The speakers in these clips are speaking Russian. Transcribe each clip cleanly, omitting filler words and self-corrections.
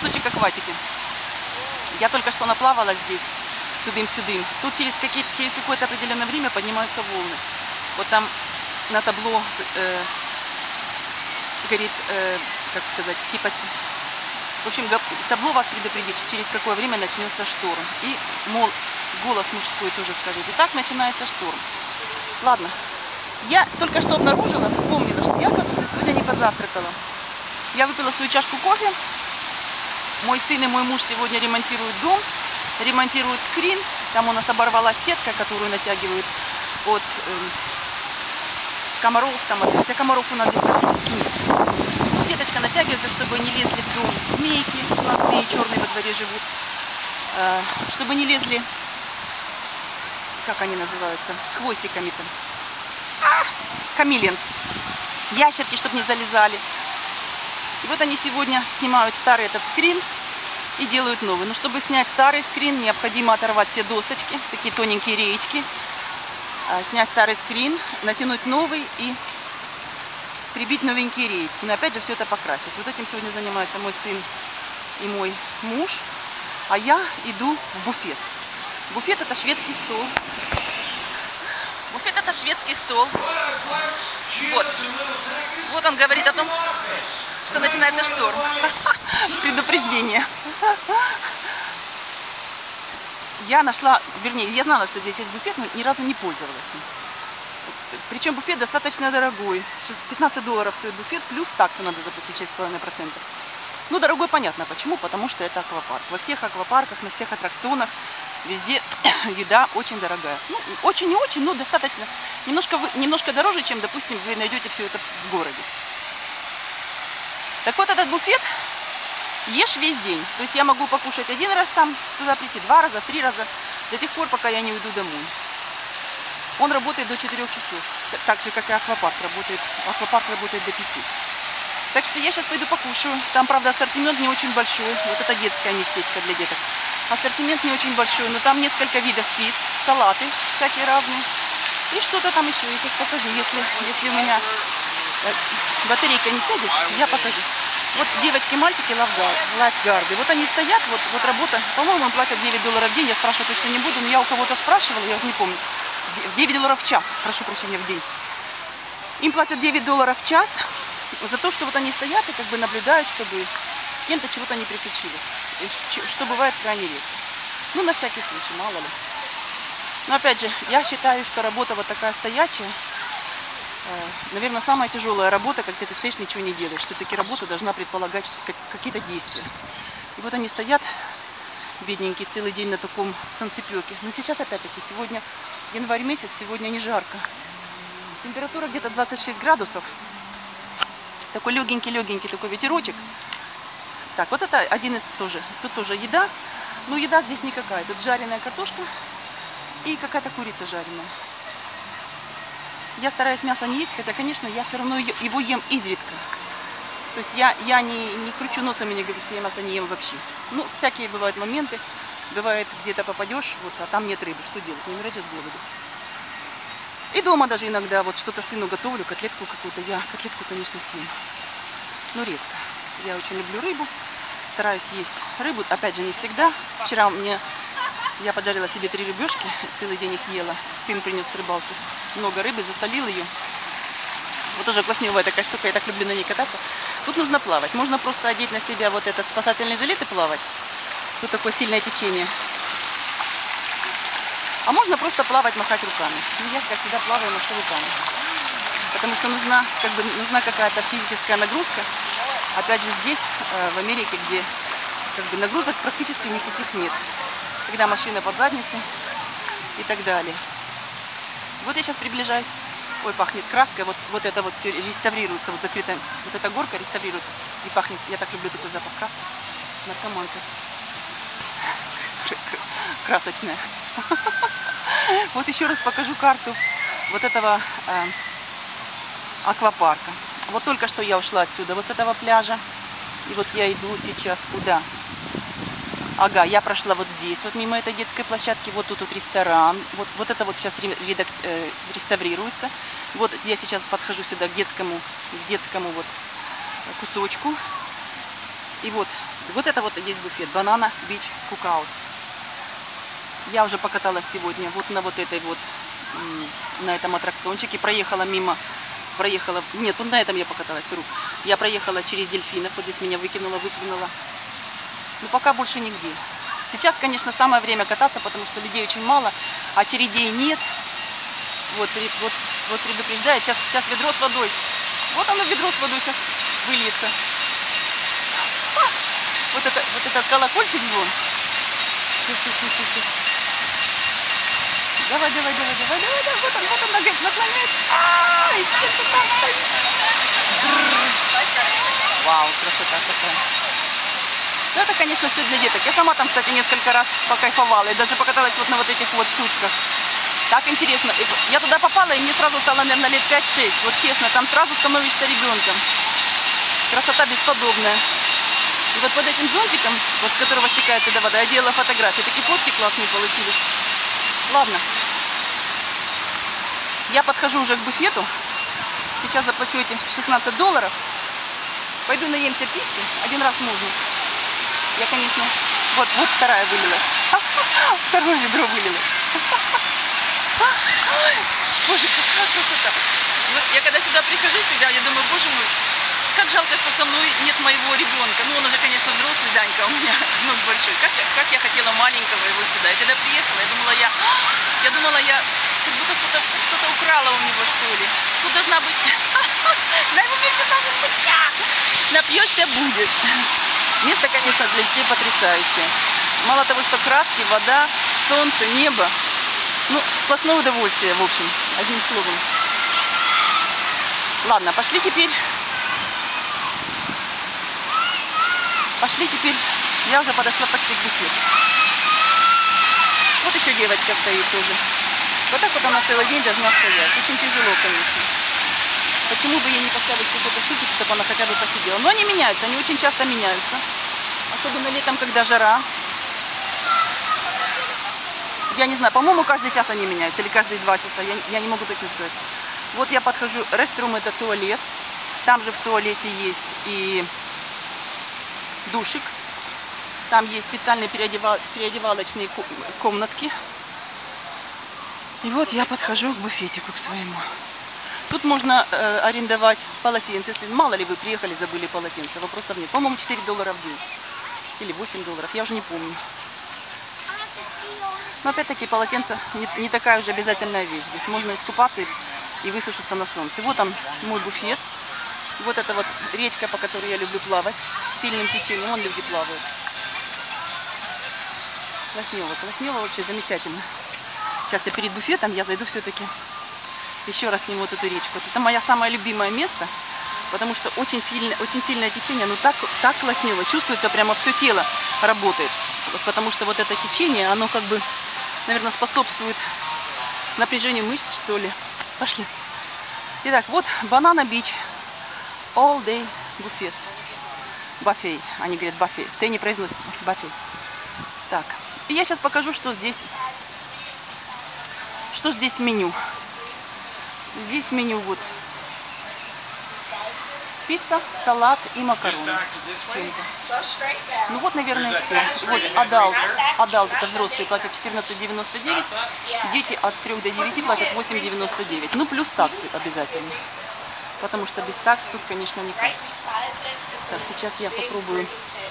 кусочек акватики. Я только что наплавала здесь, тудым-сюдым. Тут через какое-то определенное время поднимаются волны. Вот там на табло горит, как сказать, типа... В общем, табло вас предупредит, через какое время начнется шторм. И, мол, голос мужской тоже скажет. И так начинается шторм. Ладно. Я только что обнаружила, вспомнила, что я, кажется, сегодня не позавтракала. Я выпила свою чашку кофе. Мой сын и мой муж сегодня ремонтируют дом, ремонтируют скрин. Там у нас оборвалась сетка, которую натягивают от комаров. Хотя комаров у нас здесь практически нет. Сеточка натягивается, чтобы не лезли в дом змейки. У нас змеи черные во дворе живут. Чтобы не лезли, как они называются, с хвостиками-то. Хамелеонс. Ящерки, чтобы не залезали. И вот они сегодня снимают старый этот скрин и делают новый. Но чтобы снять старый скрин, необходимо оторвать все досточки, такие тоненькие реечки. Снять старый скрин, натянуть новый и прибить новенькие реечки. Но опять же все это покрасить. Вот этим сегодня занимается мой сын и мой муж. А я иду в буфет. Буфет — это шведский стол. Буфет — это шведский стол. Вот он говорит о том, что начинается шторм. Предупреждение. Я нашла, вернее, я знала, что здесь есть буфет, но ни разу не пользовалась им. Причем буфет достаточно дорогой. $15 стоит буфет, плюс таксы надо заплатить 6,5%. Ну, дорогой понятно почему, потому что это аквапарк. Во всех аквапарках, на всех аттракционах везде еда очень дорогая. Ну, очень не очень, но достаточно. Немножко дороже, чем, допустим, вы найдете все это в городе. Так вот, этот буфет ешь весь день. То есть я могу покушать один раз там, туда прийти, 2 раза, 3 раза, до тех пор, пока я не уйду домой. Он работает до 4 часов. Так же, как и аквапарк работает. Аквапарк работает до 5. Так что я сейчас пойду покушаю. Там, правда, ассортимент не очень большой. Вот это детское местечко для деток. Ассортимент не очень большой, но там несколько видов пиц, салаты всякие разные. И что-то там еще. Я сейчас покажу. Если у меня батарейка не сядет, я покажу. Вот девочки, мальчики, лайфгарды. Вот они стоят, вот работа. По-моему, им платят $9 в день. Я спрашивать точно не буду, но я у кого-то спрашивала, я вот не помню. $9 в час, прошу прощения, в день. Им платят $9 в час за то, что вот они стоят и как бы наблюдают, чтобы с кем-то чего-то не приключилось. Что бывает крайне редко. Ну, на всякий случай, мало ли. Но опять же, я считаю, что работа вот такая стоячая, наверное, самая тяжелая работа, когда ты стоишь, ничего не делаешь. Все-таки работа должна предполагать какие-то действия. И вот они стоят, бедненькие, целый день на таком солнцепёке. Но сейчас, опять-таки, сегодня январь месяц, сегодня не жарко. Температура где-то 26 градусов. Такой легенький такой ветерочек. Так, вот это один из тоже. Тут тоже еда. Но еда здесь никакая. Тут жареная картошка и какая-то курица жареная. Я стараюсь мясо не есть, хотя, конечно, я все равно его ем изредка. То есть я не кручу носом и не говорю, что я мясо не ем вообще. Ну, всякие бывают моменты. Бывает, где-то попадешь, вот, а там нет рыбы. Что делать? Не умирать же с голоду. И дома даже иногда вот что-то сыну готовлю, котлетку какую-то. Я котлетку, конечно, съем. Но редко. Я очень люблю рыбу. Стараюсь есть рыбу. Опять же, не всегда. Вчера я поджарила себе 3 рыбешки. Целый день их ела. Сын принес с рыбалки много рыбы, засолил ее. Вот тоже классневая такая штука. Я так люблю на ней кататься. Тут нужно плавать. Можно просто одеть на себя вот этот спасательный жилет и плавать. Тут такое сильное течение. А можно просто плавать, махать руками. Ну, я, как всегда, плаваю, машу руками. Потому что нужна какая-то физическая нагрузка. Опять же, здесь, в Америке, где как бы нагрузок практически никаких нет. Когда машина под задницей и так далее. Вот я сейчас приближаюсь. Ой, пахнет краской. Вот это вот все реставрируется. Вот закрытая. Вот эта горка реставрируется. И пахнет. Я так люблю такой запах краски. Наркоманка. Красочная. Вот еще раз покажу карту вот этого аквапарка. Вот только что я ушла отсюда, вот с этого пляжа. И вот я иду сейчас куда? Ага, я прошла вот здесь, вот мимо этой детской площадки. Вот тут ресторан. Вот это вот сейчас реставрируется. Вот я сейчас подхожу сюда к детскому вот кусочку. И вот Вот это вот есть буфет. Banana Beach Cookout. Я уже покаталась сегодня вот на вот этой вот, на этом аттракциончике. Проехала мимо, нет, вот на этом я покаталась, вру. Я проехала через дельфинов, вот здесь меня выплюнула. Но пока больше нигде. Сейчас, конечно, самое время кататься, потому что людей очень мало, а очередей нет. Вот предупреждает, сейчас ведро с водой. Вот оно, ведро с водой сейчас выльется. Вот этот колокольчик вон. Давай. Вот он наклоняется. Ай, что там стоит? Вау, красота какая. Ну, это, конечно, все для деток. Я сама там, кстати, несколько раз покайфовала. И даже покаталась вот на вот этих вот штучках. Так интересно. Я туда попала, и мне сразу стало, наверное, лет 5-6. Вот честно, там сразу становишься ребенком. Красота бесподобная. И вот под этим зонтиком, вот с которого стекает туда вода, я делала фотографии. Такие фотки классные получились. Ладно. Я подхожу уже к буфету. Сейчас заплачу эти $16. Пойду наемся пиццы. Один раз можно. Я, конечно... Вот вторая вылилась. Второе ведро вылилось. Боже, какая красота. Вот я когда сюда прихожу всегда, я думаю, боже мой, как жалко, что со мной нет моего ребенка. Ну, он уже, конечно, взрослый, Данька, у меня внук большой. Как я хотела маленького его сюда. И когда приехала, я думала, я как будто что-то украла у него, что ли. Тут должна быть... На его месте должен быть я. Напьешься будет. Место, конечно, для детей потрясающее. Мало того, что краски, вода, солнце, небо. Ну, сплошное удовольствие, в общем, одним словом. Ладно, пошли теперь. Я уже подошла почти к буфету. Вот еще девочка стоит тоже. Вот так вот она целый день должна стоять. Очень тяжело, конечно. Почему бы ей не поставить какой-то штуки, чтобы она хотя бы посидела? Но они меняются, они очень часто меняются. Особенно летом, когда жара. Я не знаю, по-моему, каждый час они меняются. Или каждые 2 часа. Я не могу точно сказать. Вот я подхожу. Restroom — это туалет. Там же в туалете есть и душик. Там есть специальные переодевалочные комнатки. И вот я подхожу к буфетику к своему. Тут можно арендовать полотенце. Если мало ли вы приехали, забыли полотенце. Вопросов нет. По-моему, $4 в день. Или $8. Я уже не помню. Но опять-таки полотенце не такая уже обязательная вещь. Здесь можно искупаться и высушиться на солнце. Вот он, мой буфет. Вот это вот речка, по которой я люблю плавать. С сильным течением. Вон люди плавают. Класснево вообще замечательно. Сейчас я перед буфетом, я зайду все-таки еще раз сниму вот эту речку. Вот это мое самое любимое место, потому что очень сильное течение, но так класснево. Чувствуется, прямо все тело работает. Потому что вот это течение, оно как бы, наверное, способствует напряжению мышц, что ли. Пошли. Итак, вот Banana Beach All Day буфет. Бафей. Они говорят бафей. Т не произносится. Бафей. Так. И я сейчас покажу, что здесь в меню. Здесь в меню вот пицца, салат и макароны. Ну вот, наверное, все. Вот адалт это взрослые платят $14.99, дети от 3 до 9 платят $8.99. Ну плюс таксы обязательно. Потому что без такс тут, конечно, никак. Так, сейчас я попробую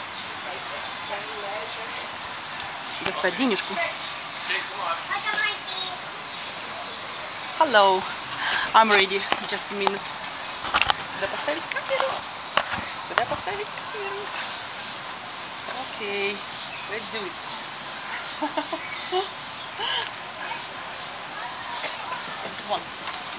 достать денежку. Hello, I'm ready. Just a minute. Куда поставить камеру? Окей, let's do it. Just one.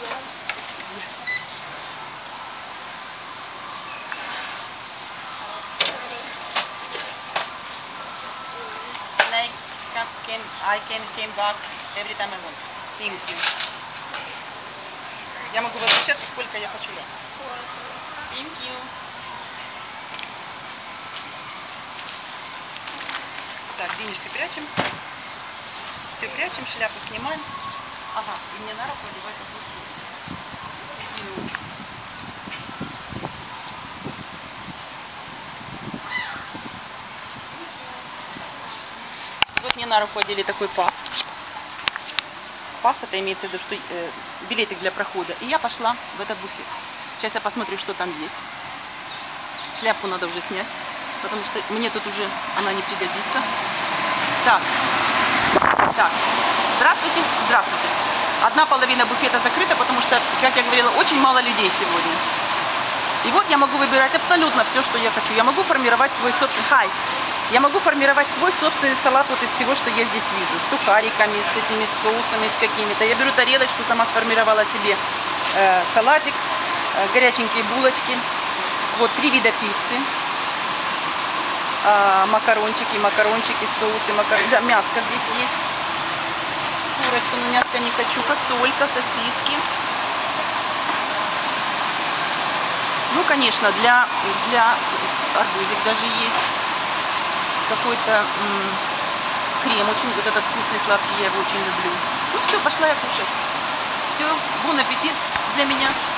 I can come back every time I want. Thank you. Я могу возвращаться сколько я хочу раз. Thank you. Так, денежки прячем. Все прячем, шляпу снимаем. Ага, и мне на руку одевать такую штучку. Извините. на руку одели такой пас. Пас, это имеется в виду, что билетик для прохода. И я пошла в этот буфет. Сейчас я посмотрю, что там есть. Шляпку надо уже снять, потому что мне тут уже она не пригодится. Так. Здравствуйте, здравствуйте. Одна половина буфета закрыта, потому что, как я говорила, очень мало людей сегодня. И вот я могу выбирать абсолютно все, что я хочу. Я могу формировать свой собственный... Я могу формировать свой собственный салат вот из всего, что я здесь вижу. С сухариками, с этими соусами, с какими-то. Я беру тарелочку, сама сформировала себе салатик, горяченькие булочки. Вот 3 вида пиццы. Макарончики, соусы, да, мяско здесь есть. Курочка, но мяско не хочу. Фасолька, сосиски. Ну, конечно, для арбузик даже есть. Какой-то крем очень, вот этот вкусный, сладкий, я его очень люблю. Ну все, пошла я кушать. Все, бон аппетит для меня.